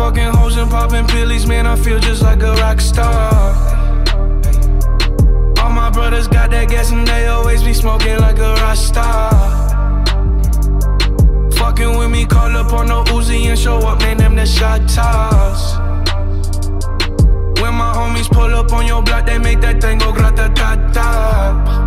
fucking hoes and popping pillies, man, I feel just like a rock star. All my brothers got that gas and they always be smoking like a rock star. Fucking with me, call up on no Uzi and show up, man, them the shot toss. When my homies pull up on your block, they make that thing go grata-ta-ta.